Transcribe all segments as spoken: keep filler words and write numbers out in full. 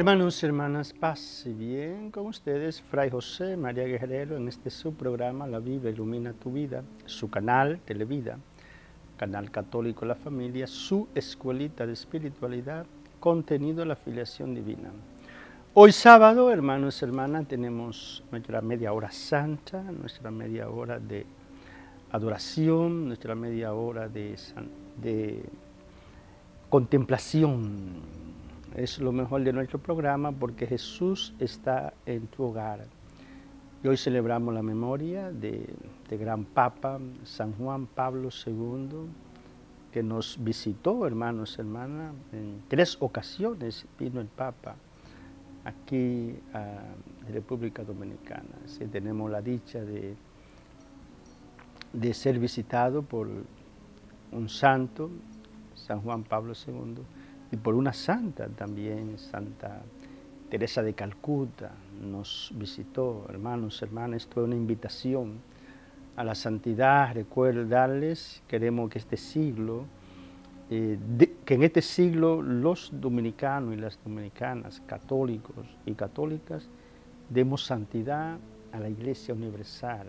Hermanos y hermanas, paz y bien con ustedes, Fray José María Guerrero, en este su programa La Biblia Ilumina Tu Vida, su canal Televida, canal católico La Familia, su escuelita de espiritualidad, contenido de la filiación divina. Hoy sábado, hermanos y hermanas, tenemos nuestra media hora santa, nuestra media hora de adoración, nuestra media hora de, de contemplación. Es lo mejor de nuestro programa porque Jesús está en tu hogar. Y hoy celebramos la memoria de, de gran Papa San Juan Pablo segundo, que nos visitó, hermanos y hermanas, en tres ocasiones vino el Papa aquí a República Dominicana. Así tenemos la dicha de, de ser visitado por un santo, San Juan Pablo segundo, y por una santa también, Santa Teresa de Calcuta, nos visitó. Hermanos, hermanas, esto es una invitación a la santidad. Recordarles, queremos que este siglo, eh, de, que en este siglo los dominicanos y las dominicanas, católicos y católicas, demos santidad a la Iglesia Universal.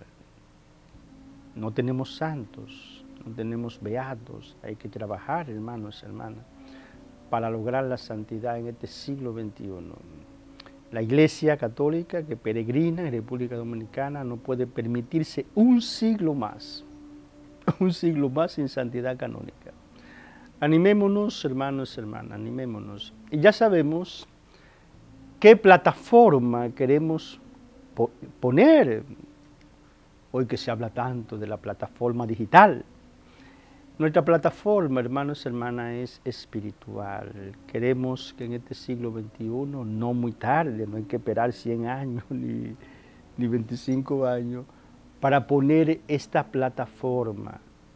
No tenemos santos, no tenemos beatos, hay que trabajar, hermanos, hermanas, para lograr la santidad en este siglo veintiuno. La Iglesia Católica que peregrina en República Dominicana no puede permitirse un siglo más, un siglo más sin santidad canónica. Animémonos, hermanos y hermanas, animémonos. Y ya sabemos qué plataforma queremos po poner, hoy que se habla tanto de la plataforma digital. Nuestra plataforma, hermanos y hermanas, es espiritual. Queremos que en este siglo veintiuno, no muy tarde, no hay que esperar cien años ni, ni veinticinco años, para poner esta plataforma,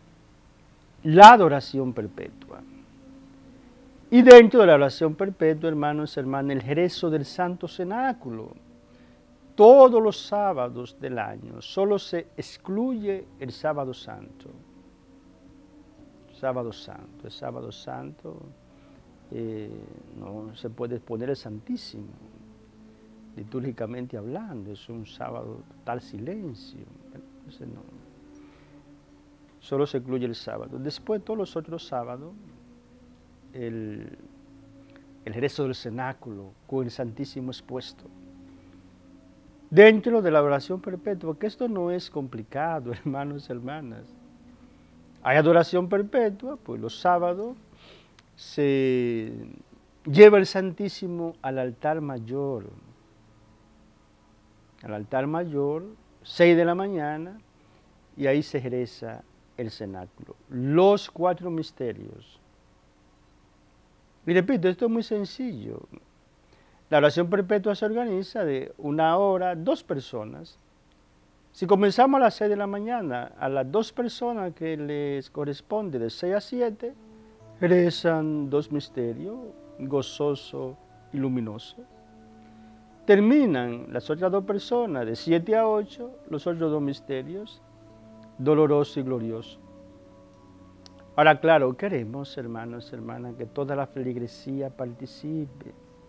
la adoración perpetua. Y dentro de la oración perpetua, hermanos y hermanas, el rezo del Santo Cenáculo. Todos los sábados del año, solo se excluye el Sábado Santo. Sábado Santo, el Sábado Santo eh, no se puede poner el Santísimo, litúrgicamente hablando, es un sábado total silencio, entonces no, solo se incluye el sábado. Después todos los otros sábados, el, el rezo del cenáculo con el Santísimo expuesto. Dentro de la oración perpetua, porque esto no es complicado, hermanos y hermanas. Hay adoración perpetua, pues los sábados se lleva el Santísimo al altar mayor. Al altar mayor, seis de la mañana, y ahí se reza el cenáculo. Los cuatro misterios. Y repito, esto es muy sencillo. La oración perpetua se organiza de una hora, dos personas. Si comenzamos a las seis de la mañana, a las dos personas que les corresponde de seis a siete, rezan dos misterios, gozoso y luminoso. Terminan las otras dos personas de siete a ocho, los otros dos misterios, doloroso y glorioso. Ahora, claro, queremos, hermanos y hermanas, que toda la feligresía participe.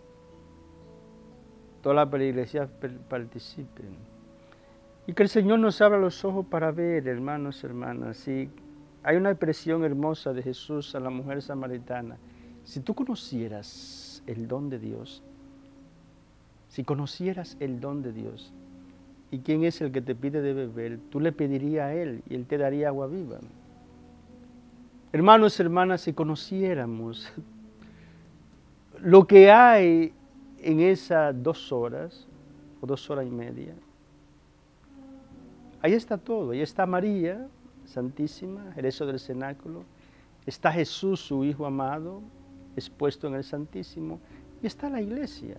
Toda la feligresía participe. Y que el Señor nos abra los ojos para ver, hermanos y hermanas. Y hay una expresión hermosa de Jesús a la mujer samaritana. Si tú conocieras el don de Dios, si conocieras el don de Dios, ¿y quién es el que te pide de beber? Tú le pedirías a Él y Él te daría agua viva. Hermanos y hermanas, si conociéramos lo que hay en esas dos horas, o dos horas y media, ahí está todo, ahí está María Santísima, el rezo del cenáculo, está Jesús, su Hijo amado, expuesto en el Santísimo, y está la iglesia.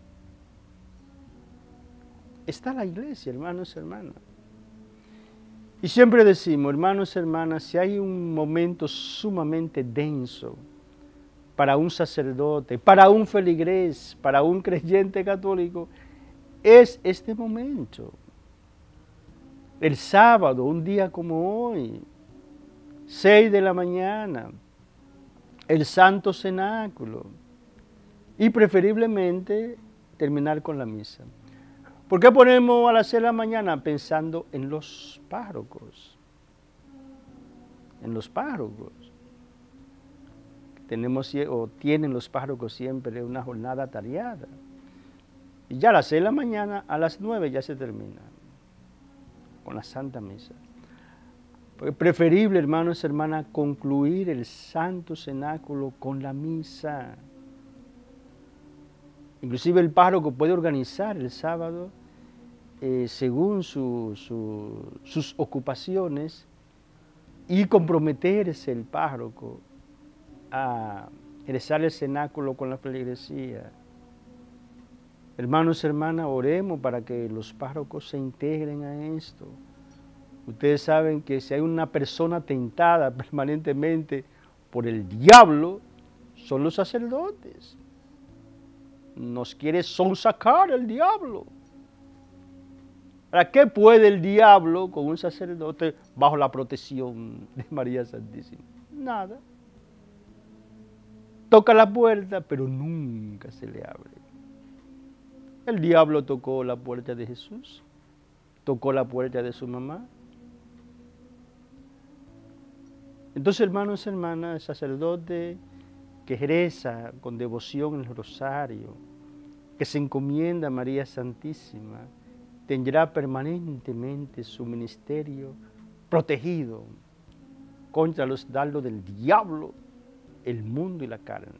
Está la iglesia, hermanos y hermanas. Y siempre decimos, hermanos y hermanas, si hay un momento sumamente denso para un sacerdote, para un feligrés, para un creyente católico, es este momento. El sábado, un día como hoy, seis de la mañana, el Santo Cenáculo, y preferiblemente terminar con la misa. ¿Por qué ponemos a las seis de la mañana? Pensando en los párrocos. En los párrocos. Tenemos o tienen los párrocos siempre una jornada tareada. Y ya a las seis de la mañana, a las nueve ya se termina con la Santa Misa. Es preferible, hermanos y hermanas, concluir el Santo Cenáculo con la misa. Inclusive el párroco puede organizar el sábado eh, según su, su, sus ocupaciones y comprometerse el párroco a rezar el cenáculo con la feligresía. Hermanos y hermanas, oremos para que los párrocos se integren a esto. Ustedes saben que si hay una persona tentada permanentemente por el diablo, son los sacerdotes. Nos quiere sonsacar el diablo. ¿Para qué puede el diablo con un sacerdote bajo la protección de María Santísima? Nada. Toca la puerta, pero nunca se le abre. El diablo tocó la puerta de Jesús, tocó la puerta de su mamá. Entonces, hermanos y hermanas, el sacerdote que reza con devoción el rosario, que se encomienda a María Santísima, tendrá permanentemente su ministerio protegido contra los dardos del diablo, el mundo y la carne.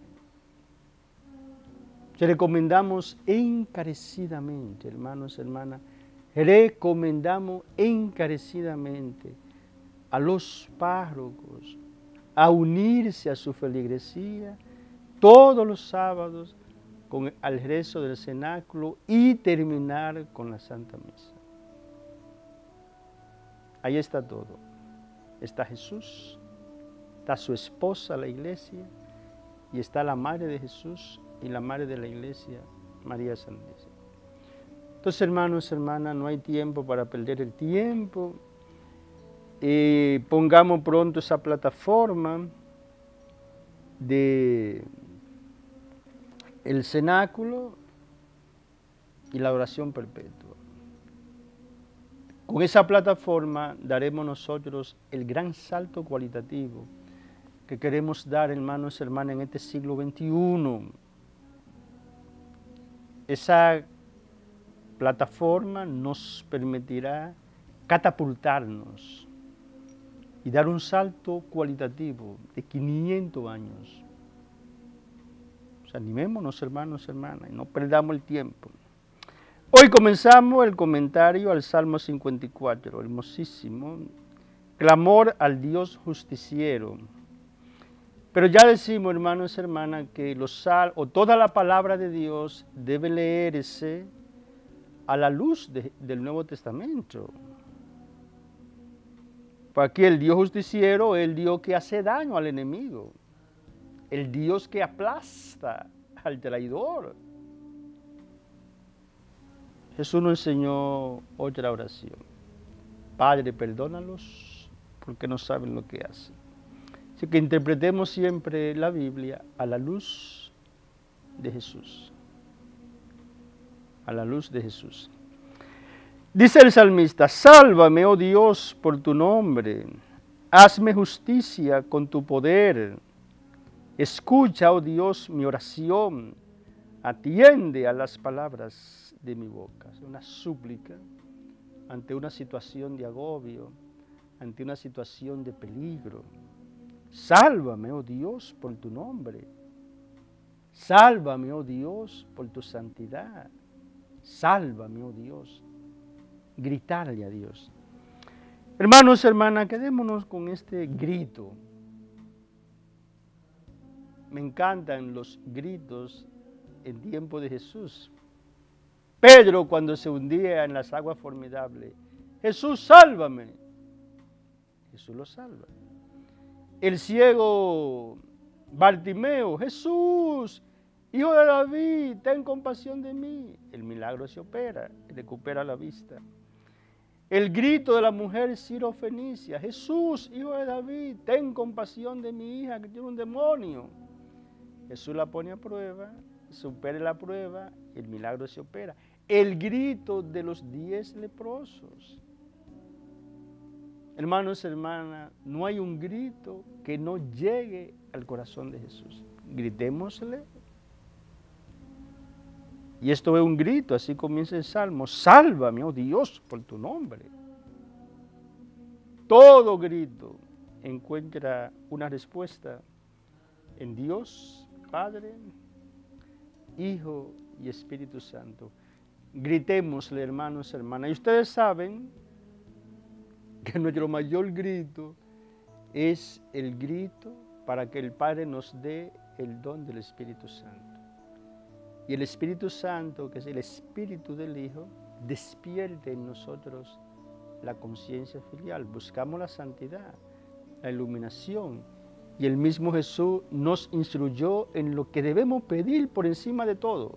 Te recomendamos encarecidamente, hermanos y hermanas, recomendamos encarecidamente a los párrocos a unirse a su feligresía todos los sábados con el rezo del cenáculo y terminar con la Santa Misa. Ahí está todo. Está Jesús, está su esposa, la iglesia, y está la madre de Jesús y la madre de la iglesia, María Santísima. Entonces, hermanos y hermanas, no hay tiempo para perder el tiempo. Eh, pongamos pronto esa plataforma de el cenáculo y la oración perpetua. Con esa plataforma daremos nosotros el gran salto cualitativo que queremos dar, hermanos y hermanas, en este siglo veintiuno. Esa plataforma nos permitirá catapultarnos y dar un salto cualitativo de quinientos años. O sea, animémonos, hermanos y hermanas, y no perdamos el tiempo. Hoy comenzamos el comentario al Salmo cincuenta y cuatro, hermosísimo, clamor al Dios justiciero. Pero ya decimos, hermanos y hermanas, que los sal o toda la palabra de Dios debe leerse a la luz de, del Nuevo Testamento. Porque aquí el Dios justiciero es el Dios que hace daño al enemigo, el Dios que aplasta al traidor. Jesús nos enseñó otra oración. Padre, perdónalos porque no saben lo que hacen. Así que interpretemos siempre la Biblia a la luz de Jesús. A la luz de Jesús. Dice el salmista, sálvame, oh Dios, por tu nombre. Hazme justicia con tu poder. Escucha, oh Dios, mi oración. Atiende a las palabras de mi boca. Es una súplica ante una situación de agobio, ante una situación de peligro. Sálvame, oh Dios, por tu nombre. Sálvame, oh Dios, por tu santidad. Sálvame, oh Dios. Gritarle a Dios. Hermanos, hermanas, quedémonos con este grito. Me encantan los gritos en tiempo de Jesús. Pedro, cuando se hundía en las aguas formidables, Jesús, sálvame. Jesús lo salva. El ciego Bartimeo, Jesús, hijo de David, ten compasión de mí. El milagro se opera, recupera la vista. El grito de la mujer Sirofenicia, Jesús, hijo de David, ten compasión de mi hija que tiene un demonio. Jesús la pone a prueba, supere la prueba, el milagro se opera. El grito de los diez leprosos. Hermanos, hermanas, no hay un grito que no llegue al corazón de Jesús. Gritémosle. Y esto es un grito, así comienza el Salmo. Sálvame, oh Dios, por tu nombre. Todo grito encuentra una respuesta en Dios, Padre, Hijo y Espíritu Santo. Gritémosle, hermanos, hermanas. Y ustedes saben que nuestro mayor grito es el grito para que el Padre nos dé el don del Espíritu Santo. Y el Espíritu Santo, que es el Espíritu del Hijo, despierte en nosotros la conciencia filial. Buscamos la santidad, la iluminación. Y el mismo Jesús nos instruyó en lo que debemos pedir por encima de todo.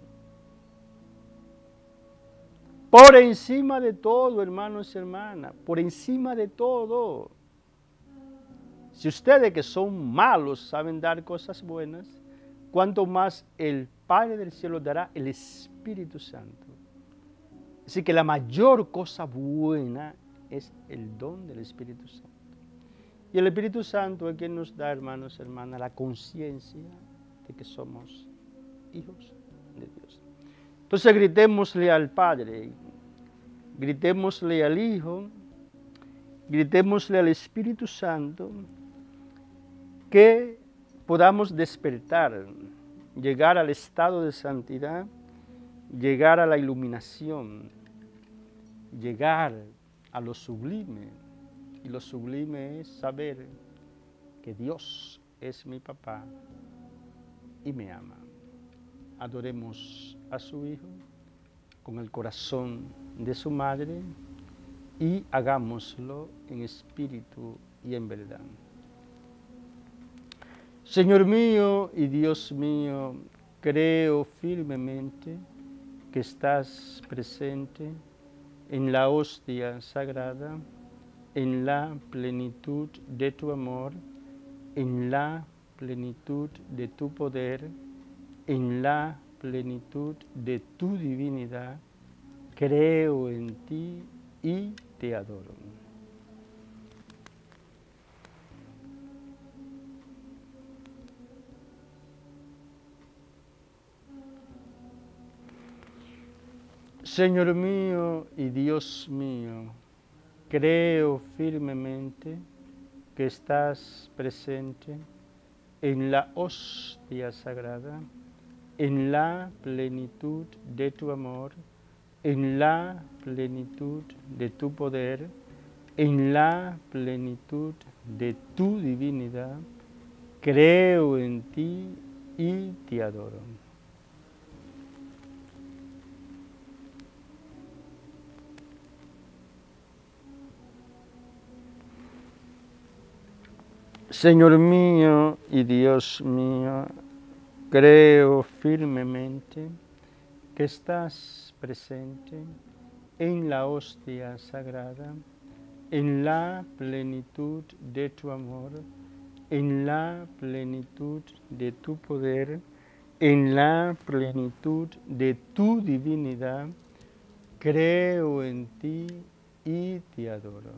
Por encima de todo, hermanos y hermanas, por encima de todo. Si ustedes que son malos saben dar cosas buenas, cuanto más el Padre del cielo dará el Espíritu Santo. Así que la mayor cosa buena es el don del Espíritu Santo. Y el Espíritu Santo es quien nos da, hermanos y hermanas, la conciencia de que somos hijos de Dios. Entonces gritémosle al Padre, gritémosle al Hijo, gritémosle al Espíritu Santo, que podamos despertar, llegar al estado de santidad, llegar a la iluminación, llegar a lo sublime. Y lo sublime es saber que Dios es mi papá y me ama. Adoremos a su Hijo con el corazón de su madre y hagámoslo en espíritu y en verdad. Señor mío y Dios mío, creo firmemente que estás presente en la hostia sagrada, en la plenitud de tu amor, en la plenitud de tu poder, en la plenitud de tu divinidad. Creo en ti y te adoro. Señor mío y Dios mío, creo firmemente que estás presente en la hostia sagrada, en la plenitud de tu amor, en la plenitud de tu poder, en la plenitud de tu divinidad. Creo en ti y te adoro. Señor mío y Dios mío, creo firmemente que estás presente en la hostia sagrada, en la plenitud de tu amor, en la plenitud de tu poder, en la plenitud de tu divinidad. Creo en ti y te adoro.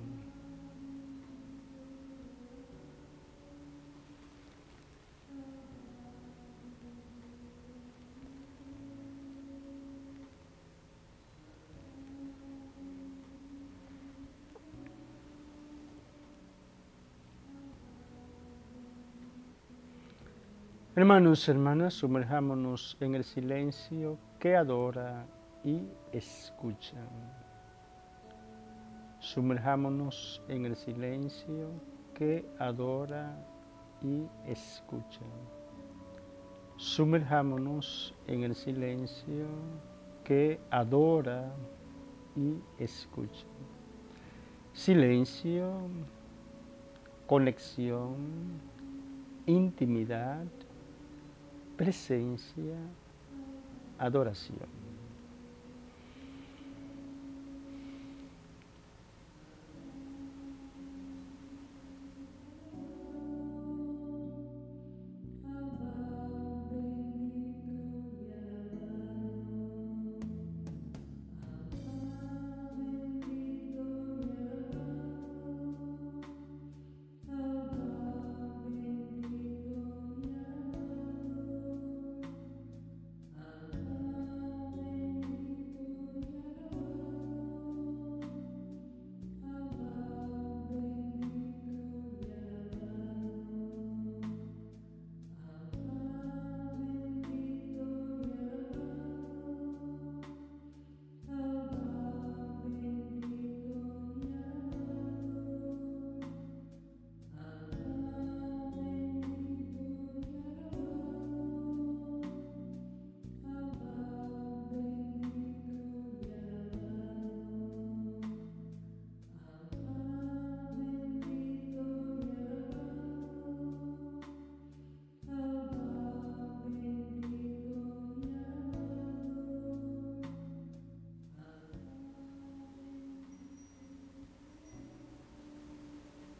Hermanos, hermanas, sumerjámonos en el silencio que adora y escucha. Sumerjámonos en el silencio que adora y escucha. Sumerjámonos en el silencio que adora y escucha. Silencio, conexión, intimidad, presencia, adoración.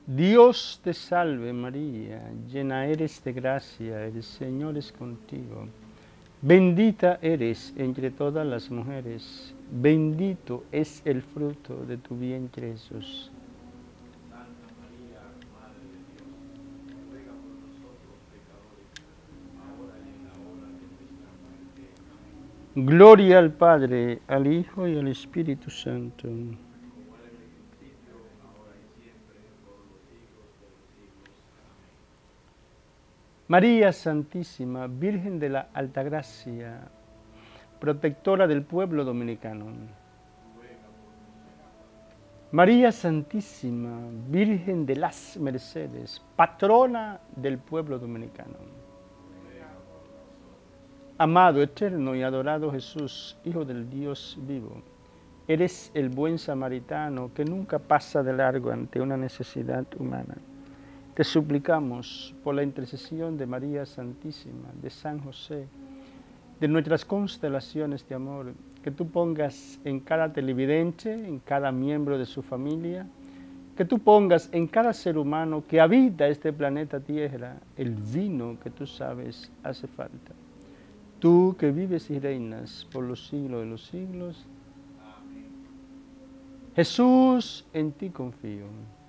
Dios te salve María, llena eres de gracia, el Señor es contigo. Bendita eres entre todas las mujeres, bendito es el fruto de tu vientre Jesús. Santa María, Madre de Dios, ruega por nosotros pecadores, ahora y en la hora de nuestra muerte. Amén. Gloria al Padre, al Hijo y al Espíritu Santo. Como era en el principio, ahora y siempre, por los siglos de los siglos. Amén. María Santísima, Virgen de la Altagracia, protectora del pueblo dominicano. Ruega por nosotros. María Santísima, Virgen de las Mercedes, patrona del pueblo dominicano. Ruega por nosotros. Amado, eterno y adorado Jesús, Hijo del Dios vivo, eres el buen samaritano que nunca pasa de largo ante una necesidad humana. Te suplicamos por la intercesión de María Santísima, de San José, de nuestras constelaciones de amor, que tú pongas en cada televidente, en cada miembro de su familia, que tú pongas en cada ser humano que habita este planeta Tierra el vino que tú sabes hace falta. Tú que vives y reinas por los siglos de los siglos. Amén. Jesús, en ti confío.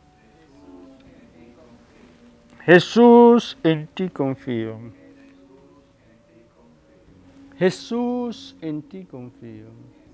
Jesús, en ti confío. Jesús, en ti confío.